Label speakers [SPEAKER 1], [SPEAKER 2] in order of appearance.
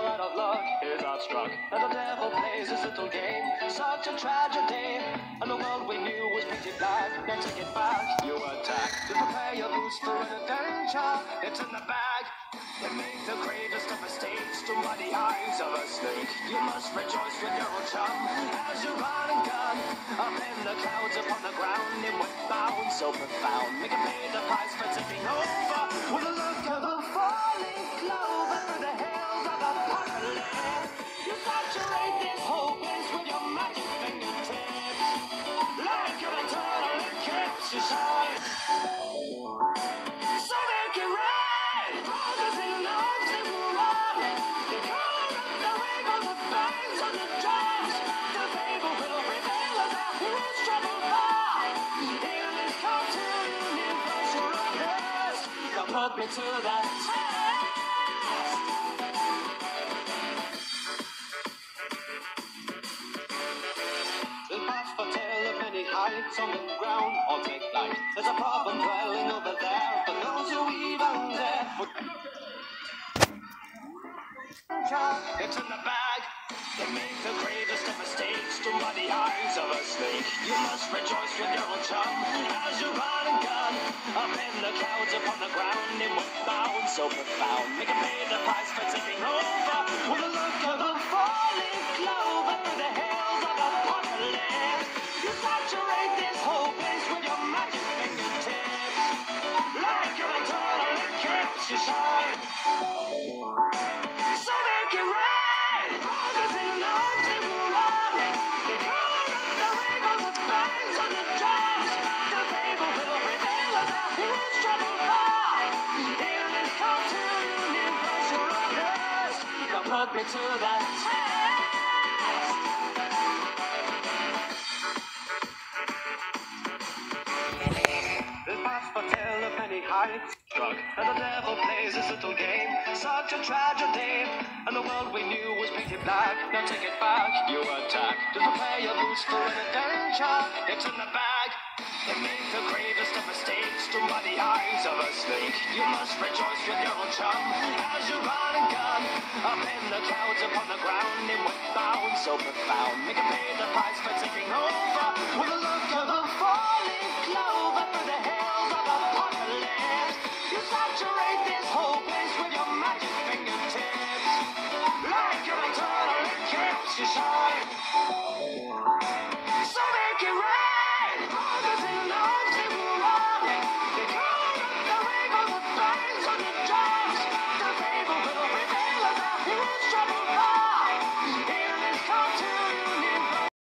[SPEAKER 1] out of luck is outstruck, and the devil plays his little game. Such a tragedy, and the world we knew was painted black. Now take it back, you attack to prepare your boots for an adventure. It's in the bag. They make the greatest of mistakes to muddy eyes of a snake. You must rejoice with your own chum as you run and gun up in the clouds upon the ground in wind bound so profound. Make it pay the price for taking over with a look of a falling clover through the hills of apocalypse. You saturate this whole place with your magic fingertips, like an eternal eclipse you shine. So they can ride, focus in arms they will run. They color up the rainbows with bangs on the drums. The fable will prevail as our heroes travel far. In this cartoon universe you're a pest. Now put me to that test. The path for tale of many heights on the ground or take flight. There's a problem dwelling over there for those who even dare. It's in the bag. They make the greatest of mistakes to muddy eyes of a snake. You must rejoice with your own chum as you run and gun up in the clouds upon the ground in wind bound so profound. Make it pay the price for taking over with a look of a falling clover through the hills of apocalypse. You saturate this whole place with your magic fingertips, like an eternal eclipse you shine. So they can ride, focus in arms they will run. They color up the rainbows with bangs on the drums. The fable will prevail as our heroes travel far. In this cartoon universe you're a pest. Now put me to that test. The path for tale of many heights struck, and the devil plays his little game. Such a tragedy, and the world we knew was painted black. Now take it back, you attack to prepare your boots for an adventure. It's in the bag. They make the greatest of mistakes to muddy eyes of a snake. You must rejoice with your own chum as you run and gun up in the clouds upon the ground in wind bound so profound. Make it pay the price for taking over with a look of a falling